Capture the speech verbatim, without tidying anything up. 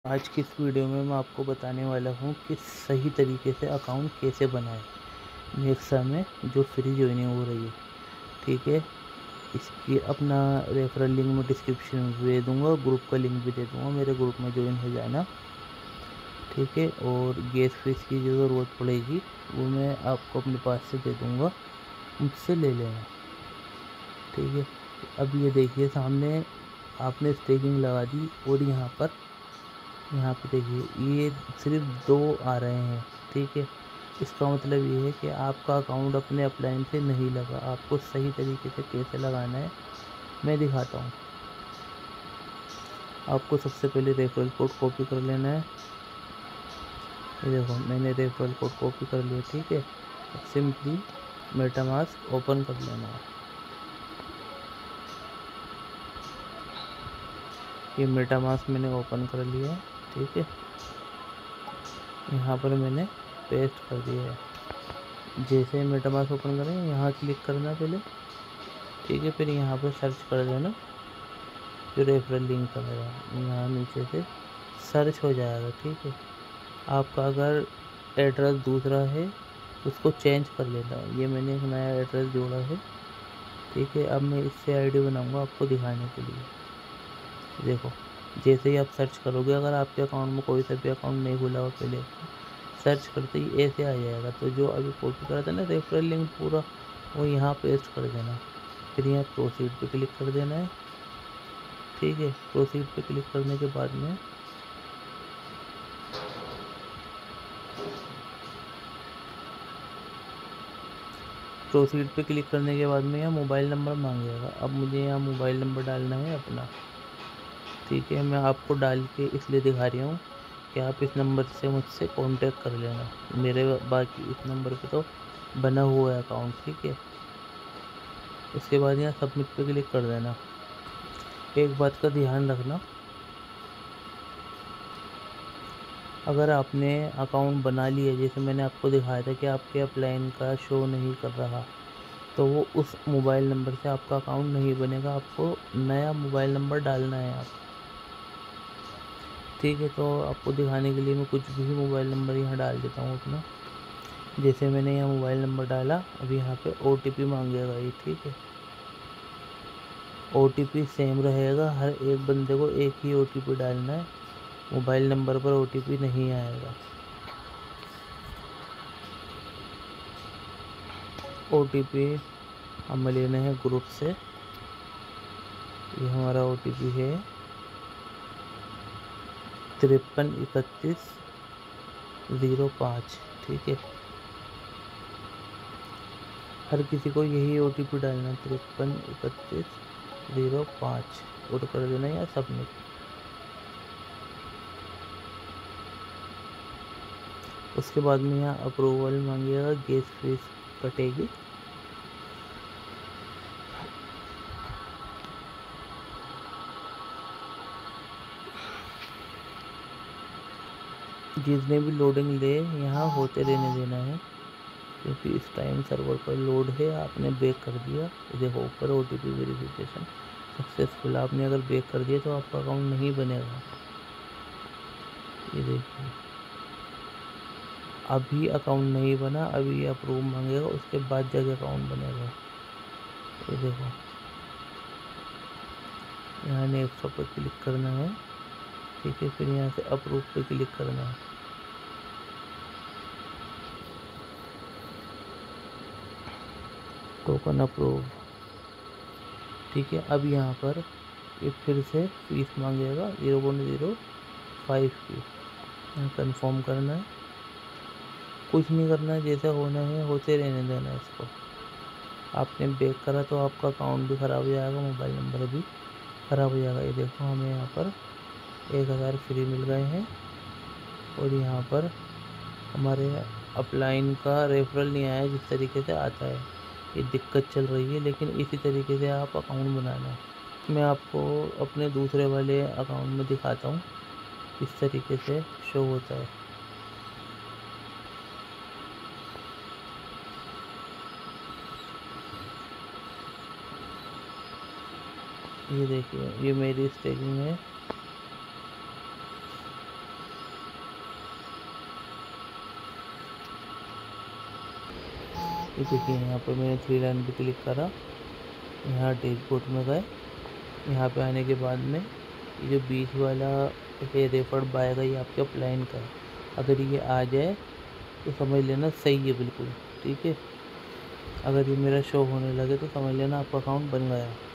आज की इस वीडियो में मैं आपको बताने वाला हूँ कि सही तरीके से अकाउंट कैसे बनाएं नेक्सा में जो फ्री ज्वाइनिंग हो रही है। ठीक है, इसकी अपना रेफरल लिंक मैं डिस्क्रिप्शन में दे दूँगा, ग्रुप का लिंक भी दे दूँगा, मेरे ग्रुप में ज्वाइन हो जाना। ठीक है, और गैस फीस की जो ज़रूरत पड़ेगी वो मैं आपको अपने पास से दे दूँगा, मुझसे ले लेना। ठीक है, अब ये देखिए सामने आपने स्टेकिंग लगा दी और यहाँ पर यहाँ पे देखिए ये सिर्फ दो आ रहे हैं। ठीक है, इसका मतलब ये है कि आपका अकाउंट अपने अपलाइन से नहीं लगा। आपको सही तरीके से कैसे लगाना है मैं दिखाता हूँ। आपको सबसे पहले रेफरल कोड कॉपी कर लेना है। ये देखो मैंने रेफरल कोड कॉपी कर लिया। ठीक है, अब सिंपली मेटामास्क ओपन कर लेना है। ये मेटामास्क मैंने ओपन कर लिया है। ठीक है, यहाँ पर मैंने पेस्ट कर दिया है। जैसे मेटामास्क ओपन करें यहाँ क्लिक करना पहले। ठीक है, फिर यहाँ पर सर्च कर देना जो रेफरल लिंक का मेरा यहाँ नीचे से सर्च हो जाएगा। ठीक है, आपका अगर एड्रेस दूसरा है उसको चेंज कर लेना। ये मैंने एक नया एड्रेस जोड़ा है। ठीक है, अब मैं इससे आईडी बनाऊंगा आपको दिखाने के लिए। देखो जैसे ही आप सर्च करोगे, अगर आपके अकाउंट में कोई सा भी अकाउंट नहीं खुला हो पहले, सर्च करते ही ऐसे आ जाएगा। तो जो अभी कॉपी करा था ना रेफरल लिंक पूरा, वो यहाँ पेस्ट कर देना। फिर यहाँ प्रोसीड पे क्लिक कर देना है। ठीक है, प्रोसीड पे क्लिक करने के बाद में प्रोसीड पे क्लिक करने के बाद में यहाँ मोबाइल नंबर मांगेगा। अब मुझे यहाँ मोबाइल नंबर डालना है अपना। ठीक है, मैं आपको डाल के इसलिए दिखा रही हूँ कि आप इस नंबर से मुझसे कांटेक्ट कर लेना। मेरे बाकी इस नंबर पे तो बना हुआ है अकाउंट। ठीक है, उसके बाद यहाँ सबमिट पे क्लिक कर देना। एक बात का ध्यान रखना, अगर आपने अकाउंट बना लिया, जैसे मैंने आपको दिखाया था कि आपके अपलाइन का शो नहीं कर रहा, तो वो उस मोबाइल नंबर से आपका अकाउंट नहीं बनेगा। आपको नया मोबाइल नंबर डालना है आप। ठीक है, तो आपको दिखाने के लिए मैं कुछ भी मोबाइल नंबर यहाँ डाल देता हूँ अपना। जैसे मैंने यहाँ मोबाइल नंबर डाला, अभी यहाँ पे ओ टी पी मांगेगा ये। ठीक है, ओ टी पी सेम रहेगा, हर एक बंदे को एक ही ओ टी पी डालना है। मोबाइल नंबर पर ओ टी पी नहीं आएगा। ओ टी पी हमें लेना है ग्रुप से। ये हमारा ओ टी पी है तिरपन इकतीस ज़ीरो पाँच। ठीक है, हर किसी को यही ओ टी पी डालना है, तिरपन इकतीस ज़ीरो पाँच, और कर देना या सबमिट। उसके बाद में यहाँ अप्रूवल मांगेगा, गैस फीस कटेगी। जितने भी लोडिंग ले यहाँ होते रहने देना है, क्योंकि इस टाइम सर्वर पर लोड है। आपने बैक कर दिया, देखो ऊपर O T P verification successful. आपने अगर बैक कर दिया तो आपका अकाउंट नहीं बनेगा। ये देखिए अभी अकाउंट नहीं बना, अभी ये अप्रूव मांगेगा, उसके बाद जाके अकाउंट बनेगा। ये देखो यहाँ नेक्स्ट पर क्लिक करना है। ठीक है, फिर यहाँ से अप्रूव पे क्लिक करना है। Token approve. ठीक है, अब यहाँ पर ये फिर से फीस मांगेगा ज़ीरो पॉइंट ज़ीरो फाइव की। यहाँ कन्फर्म करना है, कुछ नहीं करना है, जैसा होना है होते रहने देना है इसको। आपने बैक करा तो आपका अकाउंट भी ख़राब हो जाएगा, मोबाइल नंबर भी ख़राब हो जाएगा। ये देखो हमें यहाँ पर एक हज़ार फ्री मिल गए हैं, और यहाँ पर हमारे अपलाइन का रेफरल नहीं आया जिस तरीके से आता है। ये दिक्कत चल रही है, लेकिन इसी तरीके से आप अकाउंट बनाना है। मैं आपको अपने दूसरे वाले अकाउंट में दिखाता हूँ किस तरीके से शो होता है। ये देखिए ये मेरी स्टेकिंग है। ये देखिए यहाँ पर मैंने थ्री लाइन पे क्लिक करा, यहाँ डैशबोर्ड में गए। यहाँ पे आने के बाद में ये जो बीच वाला है रेफर्ड बाय का, ये आपके प्लान का है। अगर ये आ जाए तो समझ लेना सही है बिल्कुल, ठीक है। अगर ये मेरा शो होने लगे तो समझ लेना आपका अकाउंट बन गया।